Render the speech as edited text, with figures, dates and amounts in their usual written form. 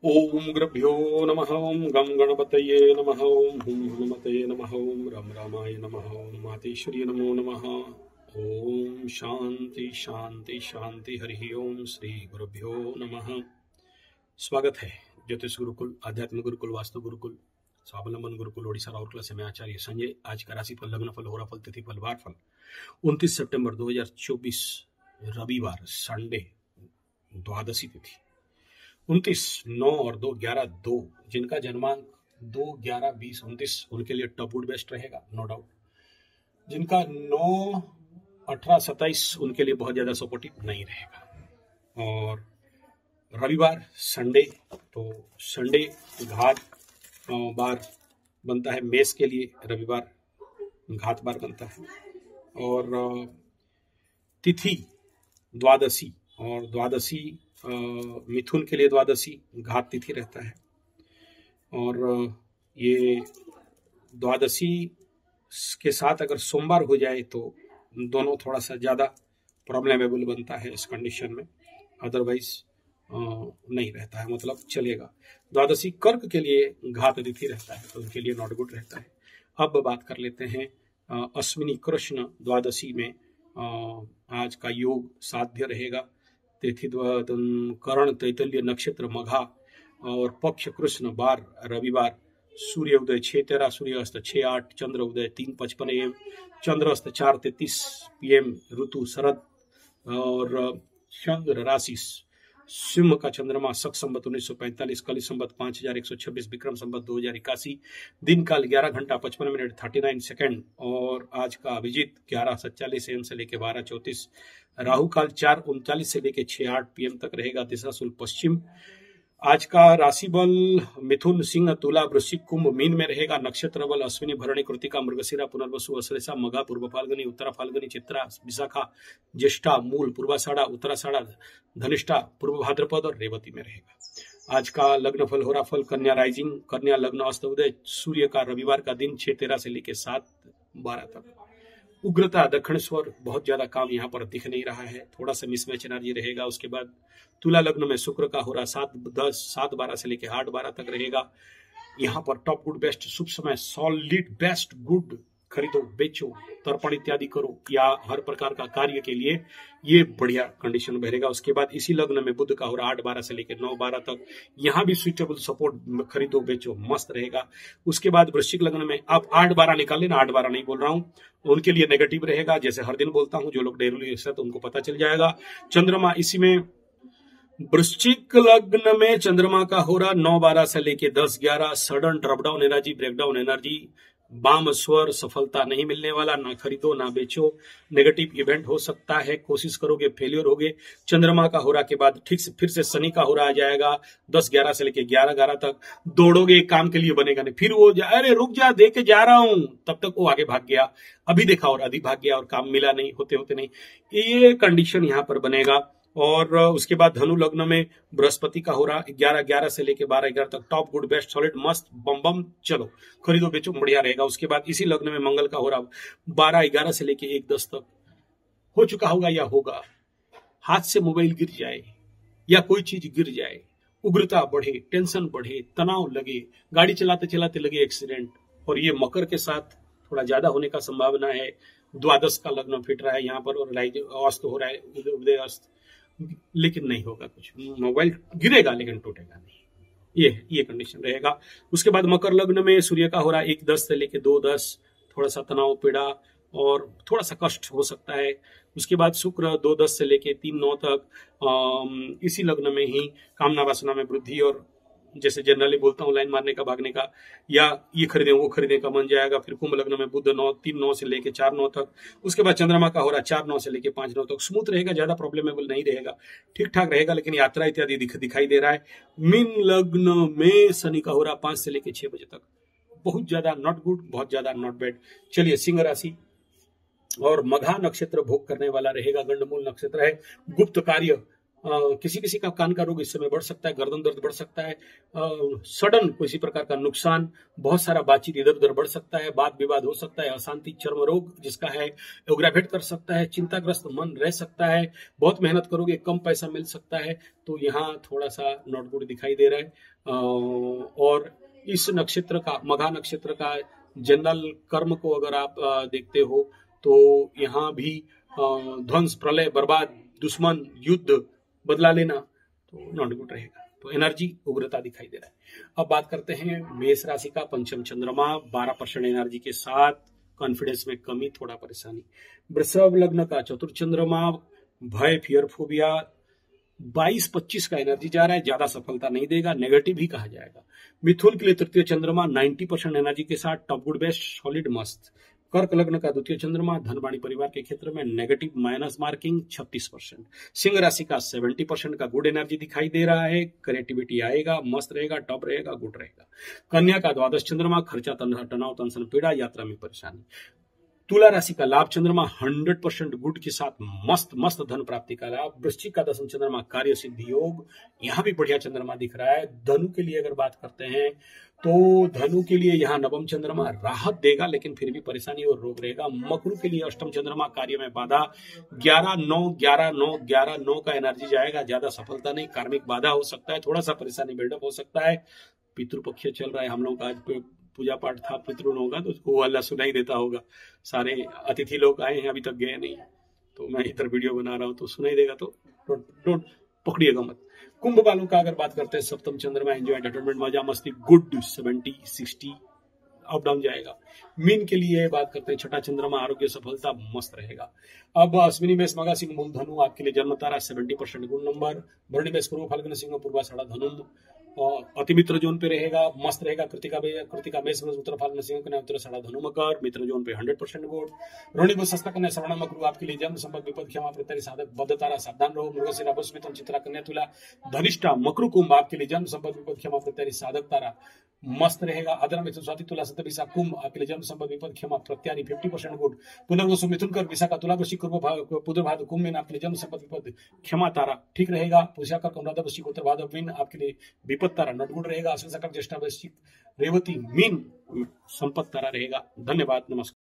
ओम गुरुभ्यो नमः। ओम गम गणपतये नमः। ओम हुम हनुमते नमः। ओम रम रामाय नमः। ओम मातेश्वरी नमो नमः। ओम शांति शांति शांति। हरि ओम। श्री गुरुभ्यो नमः। स्वागत है ज्योतिष गुरुकुल, आध्यात्मिक गुरुकुल, वास्तु गुरुकुल, स्वावलंबन गुरुकुल ओडिशा राउरकेला से मैं आचार्य संजय। आज का राशि फल, लग्न फल, होरा फल, तिथि फल, वार फल 29 सितंबर 2024 रविवार, संडे, द्वादशी तिथि 29, 9 और 2, 11, 2 जिनका जन्मांक 2, 11, 20, 29 उनके लिए टॉप वुड बेस्ट रहेगा, नो डाउट। जिनका 9, 18, 27 उनके लिए बहुत ज्यादा सपोर्टिव नहीं रहेगा। और रविवार, संडे, तो संडे घात बार बनता है मेष के लिए, रविवार घात बार बनता है। और तिथि द्वादशी, और द्वादशी मिथुन के लिए द्वादशी घात तिथि रहता है। और ये द्वादशी के साथ अगर सोमवार हो जाए तो दोनों थोड़ा सा ज्यादा प्रॉब्लमेबल बनता है इस कंडीशन में, अदरवाइज नहीं रहता है, मतलब चलेगा। द्वादशी कर्क के लिए घात तिथि रहता है तो उनके लिए नॉट गुड रहता है। अब बात कर लेते हैं अश्विनी कृष्ण द्वादशी में आज का योग साध्य रहेगा। तिथि करण तैतल्य नक्षत्र मघा और पक्ष कृष्ण बार रविवार। सूर्य उदय 6:13, सूर्य अस्त 6:08, चंद्र उदय 3:55 AM, चंद्र अस्त 4:33 PM, ऋतु शरद। और चंद्र राशि सिंह का चंद्रमा शक संवत 1945, कलि संवत 5126, विक्रम संवत 2081, दिन काल 11 घंटा 55 मिनट 39 सेकंड। और आज का अभिजीत 11:47 AM से लेकर 12:34, राहु काल 4:39 से लेकर 6:08 PM तक रहेगा, दिशा शुल पश्चिम। आज का राशि बल मिथुन, सिंह, तुला, वृश्चिक, कुंभ, मीन में रहेगा। नक्षत्र बल अश्विनी, भरणी, कृतिका, मृगशिरा, पुनर्वसु, अश्लेषा, मघा, पूर्व फाल्गुनी, उत्तरा फाल्गुनी, चित्रा, विशाखा, ज्येष्ठा, मूल, पूर्वाषाढ़ा, उत्तराषाढ़ा, धनिष्ठा, पूर्व भाद्रपद और रेवती में रहेगा। आज का लग्न फल, होरा फल, कन्या राइजिंग, कन्या लग्न अस्त उदय, सूर्य का रविवार का दिन 6:13 से लेकर 7:12 तक। उग्रता दक्षिण स्वर, बहुत ज्यादा काम यहाँ पर दिख नहीं रहा है, थोड़ा सा मिसमैच एनर्जी रहेगा। उसके बाद तुला लग्न में शुक्र का हो रहा 7:10, 7:12 से लेकर 8:12 तक रहेगा। यहाँ पर टॉप गुड बेस्ट शुभ समय, सॉलिड बेस्ट गुड, खरीदो बेचो, तर्पण इत्यादि करो या हर प्रकार का कार्य के लिए ये बढ़िया कंडीशन रहेगा। उसके बाद इसी लग्न में बुध का हो रहा 8:12 से लेकर 9:12 तक, यहाँ भी सुइटेबल सपोर्ट, खरीदो बेचो मस्त रहेगा। उसके बाद वृश्चिक लग्न में आप 8:12 निकाल लेना, 8:12 नहीं बोल रहा हूँ, उनके लिए नेगेटिव रहेगा, जैसे हर दिन बोलता हूँ, जो लोग डेली तो उनको पता चल जाएगा। चंद्रमा इसी में वृश्चिक लग्न में चंद्रमा का हो रहा 9:12 से लेके 10:11, sudden dropdown energy, breakdown energy, बाम स्वर, सफलता नहीं मिलने वाला, ना खरीदो ना बेचो, नेगेटिव इवेंट हो सकता है, कोशिश करोगे फेलियर होगे। चंद्रमा का हो रहा के बाद ठीक से फिर से शनि का हो रहा आ जाएगा 10:11 से लेके 11:11 तक। दौड़ोगे काम के लिए बनेगा नहीं, फिर वो अरे रुक जा दे के जा रहा हूं, तब तक वो आगे भाग गया, अभी देखा और अधिक भाग गया और काम मिला नहीं, होते होते नहीं, ये कंडीशन यहां पर बनेगा। और उसके बाद धनु लग्न में बृहस्पति का हो रहा 11:11 से लेके 12:11 तक, टॉप गुड बेस्ट सॉलिड मस्त बम बम, चलो खरीदो बेचो बढ़िया रहेगा। उसके बाद इसी लग्न में मंगल का हो रहा 12:11 से लेके 1:10 तक। हो चुका होगा या होगा, हाथ से मोबाइल गिर जाए या कोई चीज गिर जाए, उग्रता बढ़े, टेंशन बढ़े, तनाव लगे, गाड़ी चलाते चलाते लगे एक्सीडेंट, और ये मकर के साथ थोड़ा ज्यादा होने का संभावना है। द्वादश का लग्न फिट रहा है यहाँ पर, और अस्त हो रहा है, उदय अस्त, लेकिन नहीं होगा कुछ, मोबाइल गिरेगा लेकिन टूटेगा नहीं, ये कंडीशन रहेगा। उसके बाद मकर लग्न में सूर्य का हो रहा 1:10 से लेके 2:10, थोड़ा सा तनाव, पीड़ा और थोड़ा सा कष्ट हो सकता है। उसके बाद शुक्र 2:10 से लेके 3:09 तक, इसी लग्न में ही कामना वासना में वृद्धि, और जैसे जनरली बोलता हूँ लाइन मारने का, भागने का, या ये खरीदे वो खरीदने का मन जाएगा। फिर कुंभ लग्न में बुध 3:09 से लेके 4:09 तक। उसके बाद चंद्रमा का हो रहा 4:09 से लेके 5:09 तक। स्मूथ रहेगा, ज्यादा प्रॉब्लमेबल नहीं रहेगा, ठीक ठाक रहेगा, लेकिन यात्रा इत्यादि दिखाई दे रहा है। मीन लग्न में शनि का हो रहा 5 से लेके 6 बजे तक, बहुत ज्यादा नॉट गुड, बहुत ज्यादा नॉट बैड। चलिए सिंह राशि और मघा नक्षत्र भोग करने वाला रहेगा, गंडमूल नक्षत्र है, गुप्त कार्य किसी किसी का कान का रोग इस समय बढ़ सकता है, गर्दन दर्द बढ़ सकता है, सडन किसी प्रकार का नुकसान, बहुत सारा बातचीत इधर उधर बढ़ सकता है, वाद विवाद हो सकता है, अशांति, चर्म रोग जिसका है एग्रावेट कर सकता है, चिंताग्रस्त मन रह सकता है, बहुत मेहनत करोगे कम पैसा मिल सकता है। तो यहाँ थोड़ा सा नॉट गुड दिखाई दे रहा है। और इस नक्षत्र का, मघा नक्षत्र का जनरल कर्म को अगर आप देखते हो तो यहाँ भी ध्वंस, प्रलय, बर्बाद, दुश्मन, युद्ध, बदला लेना, तो नॉट गुड रहेगा। तो एनर्जी, उग्रता दिखाई दे रहा है। अब बात करते हैं मेष राशि का। पंचम चंद्रमा 12% एनर्जी के साथ, कॉन्फिडेंस में कमी, थोड़ा परेशानी। वृषभ लग्न का चतुर्थ चंद्रमा, भय, फियर, फोबिया, 22-25 का एनर्जी जा रहा है, ज्यादा सफलता नहीं देगा, नेगेटिव ही कहा जाएगा। मिथुन के लिए तृतीय चंद्रमा 90% एनर्जी के साथ, टॉप गुड, बेस्ट, सॉलिड, मस्त। कर्क लग्न का द्वितीय चंद्रमा धनवाणी परिवार के क्षेत्र में नेगेटिव, माइनस मार्किंग 36%। सिंह राशि का 70% का गुड एनर्जी दिखाई दे रहा है, क्रिएटिविटी आएगा, मस्त रहेगा, टॉप रहेगा, गुड रहेगा। कन्या का द्वादश चंद्रमा खर्चा, तनाव, टेंशन, पीड़ा, यात्रा में परेशानी। तुला राशि का लाभ चंद्रमा 100% गुड के साथ, मस्त मस्त धन प्राप्ति का लाभ। वृश्चिक का दसम चंद्रमा कार्य सिद्धि योग, यहाँ भी बढ़िया चंद्रमा दिख रहा है। धनु के लिए अगर बात करते हैं तो धनु के लिए यहाँ नवम चंद्रमा राहत देगा, लेकिन फिर भी परेशानी और रोग रहेगा। मकरू के लिए अष्टम चंद्रमा कार्य में बाधा, 11-9 का एनर्जी जाएगा, ज्यादा सफलता नहीं, कार्मिक बाधा हो सकता है, थोड़ा सा परेशानी बिल्डअप हो सकता है। पितृपक्ष चल रहा है, हम लोग आज पूजा पाठ था पितृ होगा, तो उसको अल्लाह सुनाई देता होगा। सारे अतिथि लोग आए हैं, अभी तक गए नहीं, तो मैं इधर वीडियो बना रहा हूं, तो सुनाई देगा, तो डोंट पकड़िएगा मत। कुंभ वालों का अगर बात करते हैं, सप्तम चंद्रमा एंजॉय, एंटरटेनमेंट, मजा मस्ती, गुड, 70-60 अप डाउन जाएगा। मीन के लिए बात करते हैं, छठा चंद्रमा आरोग्य, सफलता, मस्त रहेगा। अब अश्विनी मेष, मघा, सिंह, मूल, धनु आपके लिए जन्म तारा 70% गुड नंबर। भरणी मेष, पूर्व फाल्गुन, सिंह, पूर्वाषाढ़ा, धनु अति मित्र जोन पे रहेगा, मस्त रहेगा। कृतिका मेष, उत्तर फाल्गुन, सिंह, कन्या, उत्तराषाढ़ा, धनु, मकर मित्र जोन पे 100% गुड। रोहिणी, हस्ता, कन्या, श्रवण, मकर आपके लिए जन्म, संपत्ति, विपद, क्षमा, प्रत्यय, साधक, बद्ध तारा, सावधान रहो। मृगशिरा, मिथुन, चित्रा, कन्या, तुला, धनिष्ठा, मकर, कुंभ आपके लिए जन्म, संपत्ति, विपद, क्षमा, प्रत्यय, साधक तारा, मस्त रहेगा। आद्रा, मिथुन, स्वाति, तुला, सतभिषा, कुंभ आपके लिए जन्म, संपत्ति, विपद, क्षमा, प्रत्यारी 50% गुड। पुनर्वसु, मिथुन, कर, विशाखा, तुला, वृश्चिक, पुत्र, भाद्र, कुंभ में आपके लिए जन्म, संपत्ति, विपद, क्षमा तारा ठीक रहेगा। पुरुषा, कर, अनुराधा, वृश्चिक, उत्तर भाद्र, मीन आपके लिए विपद तारा नॉट गुड रहेगा। अश्विन, सकल, ज्येष्ठा, वृश्चिक, रेवती, मीन संपत्ति तारा रहेगा। धन्यवाद, नमस्कार।